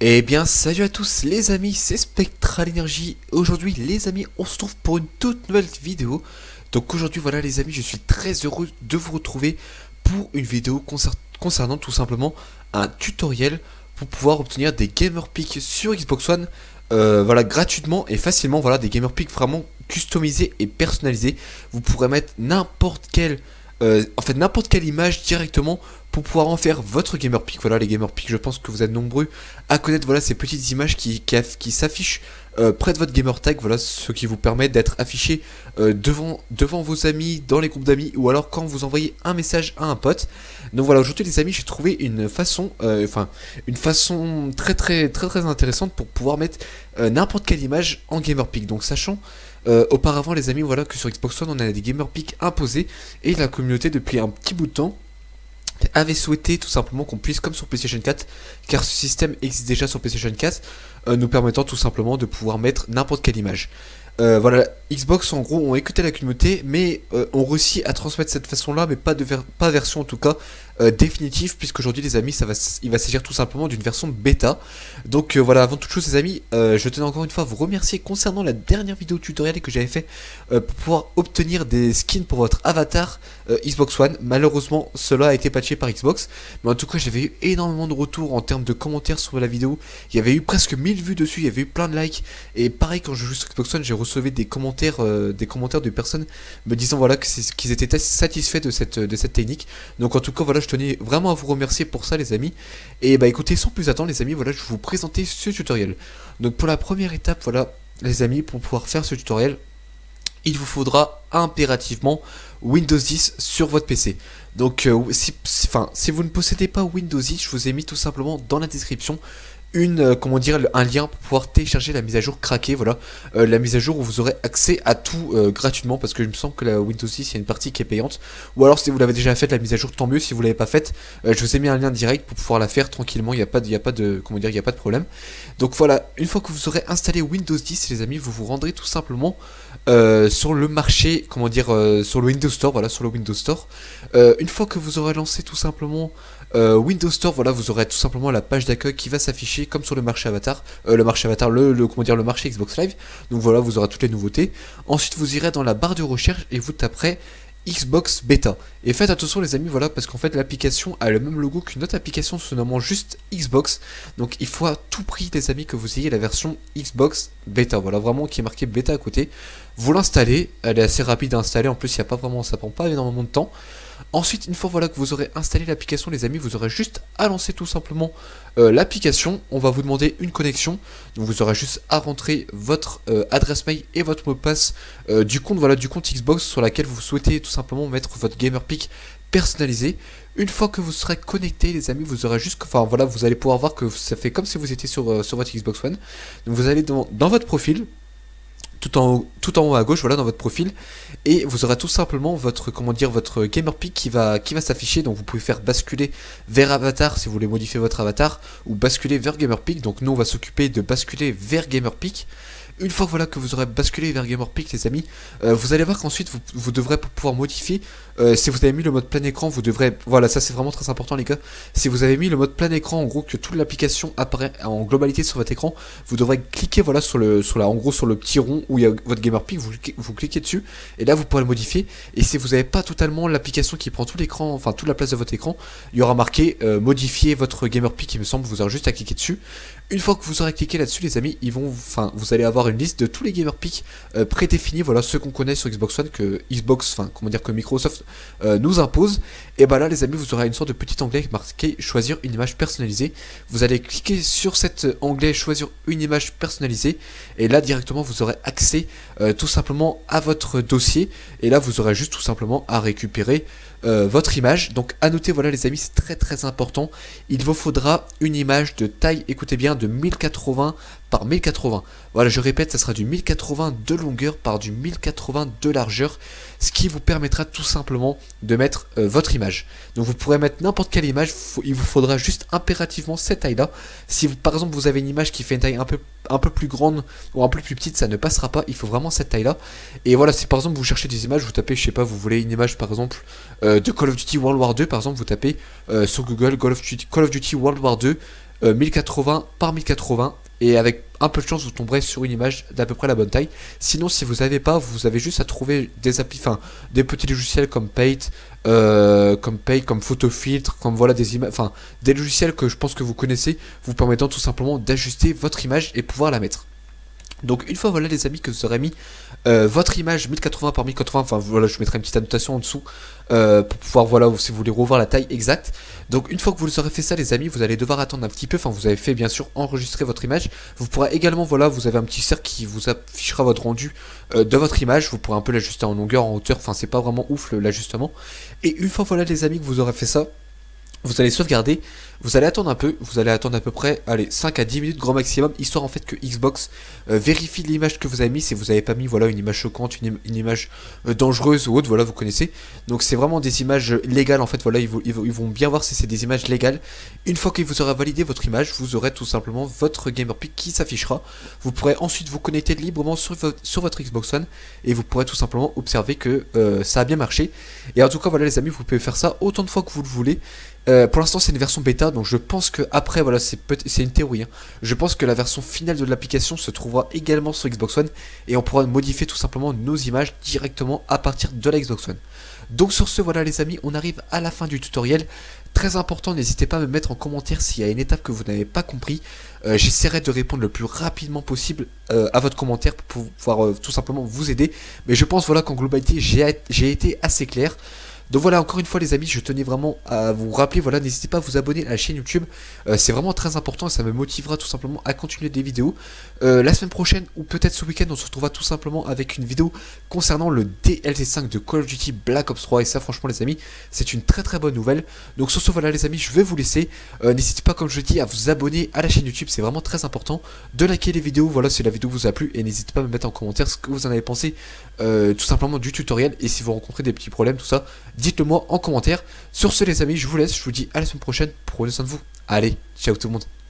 Eh bien salut à tous les amis, c'est Spectral Energy. Aujourd'hui les amis, on se retrouve pour une toute nouvelle vidéo. Donc aujourd'hui voilà les amis, je suis très heureux de vous retrouver pour une vidéo concernant tout simplement un tutoriel pour pouvoir obtenir des Gamer Picks sur Xbox One. Voilà, gratuitement et facilement. Voilà, des Gamer Picks vraiment customisés et personnalisés. Vous pourrez mettre n'importe quelle n'importe quelle image directement pour pouvoir en faire votre Gamer Pick. Voilà, les Gamer Pick, je pense que vous êtes nombreux à connaître, voilà, ces petites images qui s'affichent près de votre Gamer Tag. Voilà, ce qui vous permet d'être affiché devant vos amis, dans les groupes d'amis, ou alors quand vous envoyez un message à un pote. Donc voilà, aujourd'hui les amis, j'ai trouvé une façon très intéressante pour pouvoir mettre n'importe quelle image en Gamer Pick. Donc sachant auparavant les amis, voilà, que sur Xbox One on a des Gamer Pick imposés, et la communauté depuis un petit bout de temps avait souhaité tout simplement qu'on puisse, comme sur PlayStation 4, car ce système existe déjà sur PlayStation 4, nous permettant tout simplement de pouvoir mettre n'importe quelle image. Voilà, Xbox en gros ont écouté la communauté, mais ont réussi à transmettre cette façon-là, mais pas version en tout cas définitive, puisqu'aujourd'hui les amis, il va s'agir tout simplement d'une version bêta. Donc voilà, avant toute chose les amis, je tenais encore une fois à vous remercier concernant la dernière vidéo tutoriel que j'avais fait pour pouvoir obtenir des skins pour votre avatar Xbox One. Malheureusement cela a été patché par Xbox, mais en tout cas j'avais eu énormément de retours en termes de commentaires sur la vidéo. Il y avait eu presque 1000 vues dessus, il y avait eu plein de likes, et pareil quand je joue sur Xbox One, j'ai reçu des commentaires de personnes me disant voilà qu'ils étaient satisfaits de cette technique. Donc en tout cas voilà, je tenais vraiment à vous remercier pour ça les amis. Et bah écoutez, sans plus attendre les amis, voilà, je vais vous présenter ce tutoriel. Donc pour la première étape, voilà les amis, pour pouvoir faire ce tutoriel, il vous faudra impérativement Windows 10 sur votre PC. Donc si vous ne possédez pas Windows 10, je vous ai mis tout simplement dans la description un lien pour pouvoir télécharger la mise à jour craquée. Voilà, la mise à jour où vous aurez accès à tout gratuitement, parce que il me semble que la Windows 10 il y a une partie qui est payante, ou alors si vous l'avez déjà fait la mise à jour, tant mieux. Si vous l'avez pas faite, je vous ai mis un lien direct pour pouvoir la faire tranquillement. Il n'y a pas de problème. Donc voilà, une fois que vous aurez installé Windows 10 les amis, vous vous rendrez tout simplement sur le marché, sur le Windows Store. Voilà, sur le Windows Store. Une fois que vous aurez lancé tout simplement Windows Store, voilà, vous aurez tout simplement la page d'accueil qui va s'afficher comme sur le marché avatar, le marché Xbox Live. Donc voilà, vous aurez toutes les nouveautés. Ensuite vous irez dans la barre de recherche et vous taperez Xbox Beta. Et faites attention les amis, voilà, parce qu'en fait l'application a le même logo qu'une autre application se nommant juste Xbox. Donc il faut à tout prix les amis que vous ayez la version Xbox Beta, voilà, vraiment qui est marqué Beta à côté. Vous l'installez, elle est assez rapide à installer, en plus ça prend pas énormément de temps. Ensuite, une fois voilà que vous aurez installé l'application les amis, vous aurez juste à lancer tout simplement l'application. On va vous demander une connexion, donc vous aurez juste à rentrer votre adresse mail et votre mot de passe du compte Xbox sur laquelle vous souhaitez tout simplement mettre votre Gamer Pick personnalisé. Une fois que vous serez connecté les amis, vous aurez juste, vous allez pouvoir voir que ça fait comme si vous étiez sur votre Xbox One. Donc vous allez dans votre profil, tout en haut à gauche, voilà, dans votre profil, et vous aurez tout simplement votre Gamer Pick qui va s'afficher. Donc vous pouvez faire basculer vers avatar si vous voulez modifier votre avatar, ou basculer vers Gamer Pick. Donc nous on va s'occuper de basculer vers Gamer Pick. Une fois voilà que vous aurez basculé vers Gamer Pick les amis, vous allez voir qu'ensuite vous devrez pouvoir modifier, si vous avez mis le mode plein écran, vous devrez, voilà, ça c'est vraiment très important les gars, si vous avez mis le mode plein écran, en gros que toute l'application apparaît en globalité sur votre écran, vous devrez cliquer voilà sur le petit rond où il y a votre Gamer Pick, vous cliquez dessus et là vous pourrez le modifier. Et si vous n'avez pas totalement l'application qui prend tout l'écran, enfin toute la place de votre écran, il y aura marqué modifier votre Gamer Pick, il me semble. Vous aurez juste à cliquer dessus. Une fois que vous aurez cliqué là-dessus les amis, vous allez avoir une liste de tous les Gamer Pick prédéfinis, voilà, ceux qu'on connaît sur Xbox One, que Microsoft nous impose. Et bah là les amis, vous aurez une sorte de petit onglet marqué choisir une image personnalisée. Vous allez cliquer sur cet onglet choisir une image personnalisée, et là directement vous aurez accès tout simplement à votre dossier, et là vous aurez juste tout simplement à récupérer votre image. Donc à noter voilà les amis, c'est très important, il vous faudra une image de taille, écoutez bien, de 1080 par 1080. Voilà, je répète, ça sera du 1080 de longueur par du 1080 de largeur, ce qui vous permettra tout simplement de mettre votre image. Donc vous pourrez mettre n'importe quelle image, il vous faudra juste impérativement cette taille là. Si vous, par exemple vous avez une image qui fait une taille un peu plus grande ou un peu plus petite, ça ne passera pas, il faut vraiment cette taille là. Et voilà, si par exemple vous cherchez des images, vous tapez, je sais pas, vous voulez une image par exemple de Call of Duty World War 2 par exemple, vous tapez sur Google Call of Duty World War 2 1080 par 1080 et avec un peu de chance vous tomberez sur une image d'à peu près la bonne taille. Sinon si vous n'avez pas, vous avez juste à trouver des applis, enfin des petits logiciels comme Paint, comme Photofiltre, comme voilà des images, enfin des logiciels que je pense que vous connaissez, vous permettant tout simplement d'ajuster votre image et pouvoir la mettre. Donc une fois voilà les amis que vous aurez mis votre image 1080 par 1080, enfin voilà je mettrai une petite annotation en dessous pour pouvoir voilà si vous voulez revoir la taille exacte. Donc une fois que vous aurez fait ça les amis, vous allez devoir attendre un petit peu, enfin vous avez fait bien sûr enregistrer votre image. Vous pourrez également voilà, vous avez un petit cercle qui vous affichera votre rendu de votre image, vous pourrez un peu l'ajuster en longueur, en hauteur, enfin c'est pas vraiment ouf l'ajustement. Et une fois voilà les amis que vous aurez fait ça, vous allez sauvegarder, vous allez attendre un peu, vous allez attendre à peu près, allez, 5 à 10 minutes grand maximum, histoire en fait que Xbox vérifie l'image que vous avez mis, si vous n'avez pas mis voilà une image choquante, une image dangereuse ou autre, voilà vous connaissez. Donc c'est vraiment des images légales en fait, voilà ils vont bien voir si c'est des images légales. Une fois qu'il vous aura validé votre image, vous aurez tout simplement votre GamerPic qui s'affichera. Vous pourrez ensuite vous connecter librement sur votre Xbox One et vous pourrez tout simplement observer que ça a bien marché. Et en tout cas voilà les amis, vous pouvez faire ça autant de fois que vous le voulez. Pour l'instant c'est une version bêta, donc je pense que après voilà c'est une théorie, hein. Je pense que la version finale de l'application se trouvera également sur Xbox One et on pourra modifier tout simplement nos images directement à partir de la Xbox One. Donc sur ce voilà les amis, on arrive à la fin du tutoriel. Très important, n'hésitez pas à me mettre en commentaire s'il y a une étape que vous n'avez pas compris. J'essaierai de répondre le plus rapidement possible à votre commentaire pour pouvoir tout simplement vous aider. Mais je pense voilà qu'en globalité j'ai été assez clair. Donc voilà, encore une fois les amis, je tenais vraiment à vous rappeler, voilà, n'hésitez pas à vous abonner à la chaîne YouTube, c'est vraiment très important et ça me motivera tout simplement à continuer des vidéos. La semaine prochaine ou peut-être ce week-end, on se retrouvera tout simplement avec une vidéo concernant le DLC 5 de Call of Duty Black Ops 3 et ça franchement les amis, c'est une très bonne nouvelle. Donc sur ce voilà les amis, je vais vous laisser, n'hésitez pas comme je dis à vous abonner à la chaîne YouTube, c'est vraiment très important, de liker les vidéos, voilà si la vidéo vous a plu et n'hésitez pas à me mettre en commentaire ce que vous en avez pensé tout simplement du tutoriel et si vous rencontrez des petits problèmes tout ça, dites-le moi en commentaire. Sur ce les amis, je vous laisse, je vous dis à la semaine prochaine, prenez soin de vous. Allez, ciao tout le monde.